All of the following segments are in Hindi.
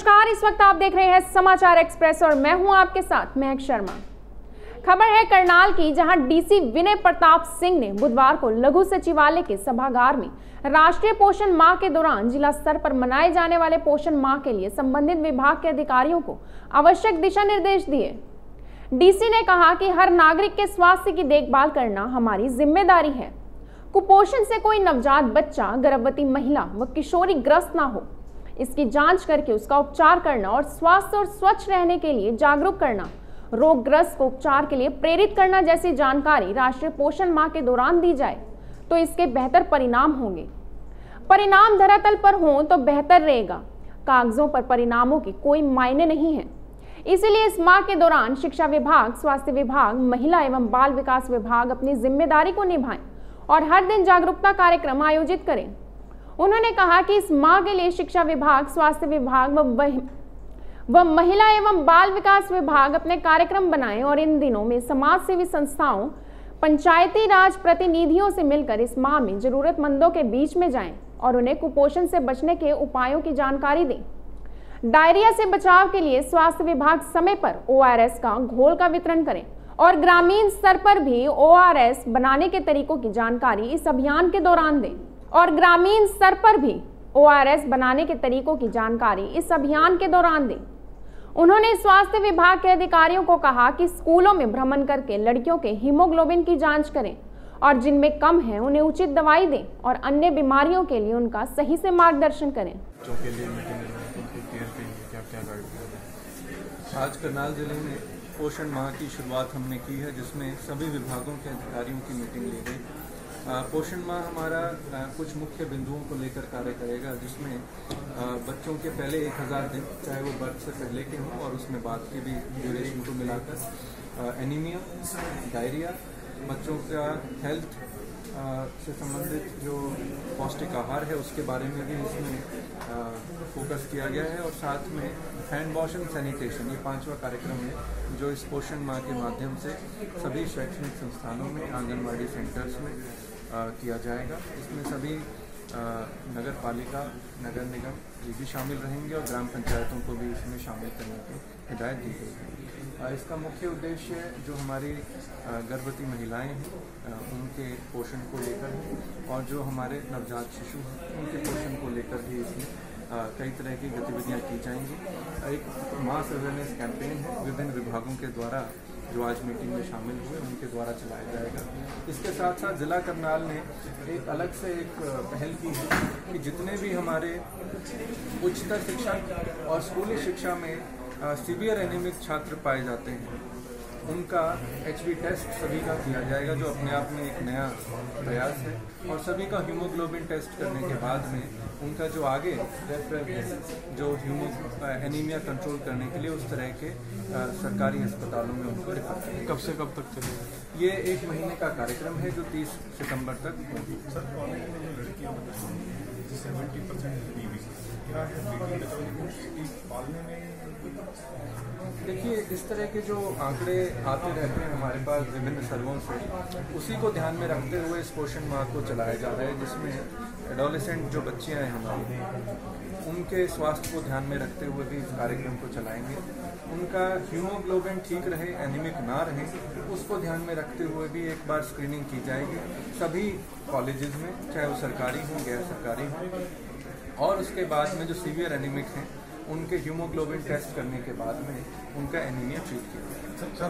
नमस्कार, इस वक्त आप देख रहे हैं समाचार एक्सप्रेस और मैं हूं आपके साथ महक शर्मा। खबर है करनाल की, जहां डीसी विनय प्रताप सिंह ने बुधवार को लघु सचिवालय के सभागार में राष्ट्रीय पोषण माह के दौरान जिला स्तर पर मनाए जाने वाले पोषण माह के लिए संबंधित विभाग के अधिकारियों को आवश्यक दिशा निर्देश दिए। डीसी ने कहा कि हर नागरिक के स्वास्थ्य की देखभाल करना हमारी जिम्मेदारी है। कुपोषण से कोई नवजात बच्चा, गर्भवती महिला व किशोरी ग्रस्त ना हो, इसकी जांच करके उसका उपचार करना और स्वास्थ्य और स्वच्छ रहने के लिए जागरूक करना, रोगग्रस्त को उपचार के लिए प्रेरित करना जैसी जानकारी राष्ट्रीय पोषण माह के दौरान दी जाए तो इसके बेहतर परिणाम होंगे। परिणाम धरातल पर हों तो बेहतर रहेगा। कागजों पर परिणामों की कोई मायने नहीं है। इसीलिए इस माह के दौरान शिक्षा विभाग, स्वास्थ्य विभाग, महिला एवं बाल विकास विभाग अपनी जिम्मेदारी को निभाएं और हर दिन जागरूकता कार्यक्रम आयोजित करें। उन्होंने कहा कि इस माह के लिए शिक्षा विभाग, स्वास्थ्य विभाग व महिला एवं बाल विकास विभाग अपने कार्यक्रम बनाएं और इन दिनों में समाज सेवी संस्थाओं, पंचायती राज प्रतिनिधियों से मिलकर इस माह में जरूरतमंदों के बीच में जाएं और उन्हें कुपोषण से बचने के उपायों की जानकारी दें। डायरिया से बचाव के लिए स्वास्थ्य विभाग समय पर ORS का घोल का वितरण करें और ग्रामीण स्तर पर भी ORS बनाने के तरीकों की जानकारी इस अभियान के दौरान दें उन्होंने स्वास्थ्य विभाग के अधिकारियों को कहा कि स्कूलों में भ्रमण करके लड़कियों के हीमोग्लोबिन की जांच करें और जिनमें कम है उन्हें उचित दवाई दें और अन्य बीमारियों के लिए उनका सही से मार्गदर्शन करें। आज करनाल जिले में पोषण माह की शुरुआत हमने की है, जिसमें सभी विभागों के अधिकारियों की मीटिंग ली गई। पोषण माह हमारा कुछ मुख्य बिंदुओं को लेकर कार्य करेगा, जिसमें बच्चों के पहले 1000 दिन, चाहे वो बर्थ से पहले के हों और उसमें बाद के भी ड्यूरेशन को मिलाकर, एनीमिया, डायरिया, बच्चों का हेल्थ से संबंधित जो पौष्टिक आहार है उसके बारे में भी इसमें फोकस किया गया है और साथ में हैंड वॉश एंड सैनिटेशन, ये 5वां कार्यक्रम है जो इस पोषण माह के माध्यम से सभी शैक्षणिक संस्थानों में, आंगनवाड़ी सेंटर्स में किया जाएगा। इसमें सभी नगर पालिका, नगर निगम ये भी शामिल रहेंगे और ग्राम पंचायतों को भी इसमें शामिल करने की हिदायत दी गई है। इसका मुख्य उद्देश्य जो हमारी गर्भवती महिलाएं हैं उनके पोषण को लेकर है और जो हमारे नवजात शिशु हैं उनके पोषण को लेकर भी इसमें कई तरह की गतिविधियां की जाएंगी। एक मास अवेयरनेस कैंपेन है विभिन्न विभागों के द्वारा जो आज मीटिंग में शामिल हुए उनके द्वारा चलाया जाएगा। इसके साथ साथ जिला करनाल ने एक अलग से एक पहल की है कि जितने भी हमारे उच्चतर शिक्षा और स्कूली शिक्षा में सीवियर एनीमिक छात्र पाए जाते हैं उनका HB टेस्ट सभी का किया जाएगा, जो अपने आप में एक नया प्रयास है और सभी का हीमोग्लोबिन टेस्ट करने के बाद में उनका जो आगे रेफरल है जो एनीमिया कंट्रोल करने के लिए उस तरह के सरकारी अस्पतालों में उनको रेफर करें। कब से कब तक चलेगा? ये 1 महीने का कार्यक्रम है जो 30 सितंबर तक होगी। देखिए, इस तरह के जो आंकड़े आते रहते हैं हमारे पास विभिन्न सर्वों से, उसी को ध्यान में रखते हुए इस पोषण माह को चलाया जा रहा है, जिसमें एडोलेसेंट जो बच्चियां हैं हमारी उनके स्वास्थ्य को ध्यान में रखते हुए भी इस कार्यक्रम को चलाएंगे। उनका हीमोग्लोबिन ठीक रहे, एनीमिक ना रहे, उसको ध्यान में रखते हुए भी एक बार स्क्रीनिंग की जाएगी सभी कॉलेजेस में, चाहे वो सरकारी हों, गैर सरकारी हों, और उसके बाद में जो सीवियर एनीमिक हैं उनके हीमोग्लोबिन टेस्ट करने के बाद में उनका एनीमिया ट्रीट किया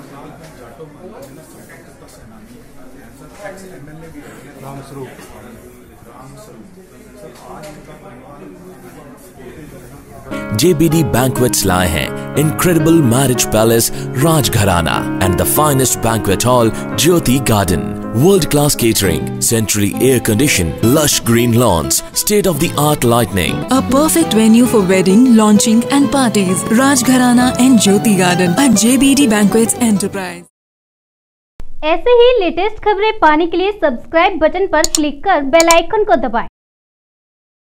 JBD Banquets लाए हैं Incredible Marriage Palace Rajgharana and the finest banquet hall Jyoti Garden. World-class catering, centrally air-conditioned, lush green lawns, state-of-the-art lighting. A perfect venue for wedding, launching and parties. Rajgharana and Jyoti Garden at JBD Banquets Enterprise. ऐसे ही लेटेस्ट खबरें पाने के लिए सब्सक्राइब बटन पर क्लिक कर बेल आइकन को दबाएं।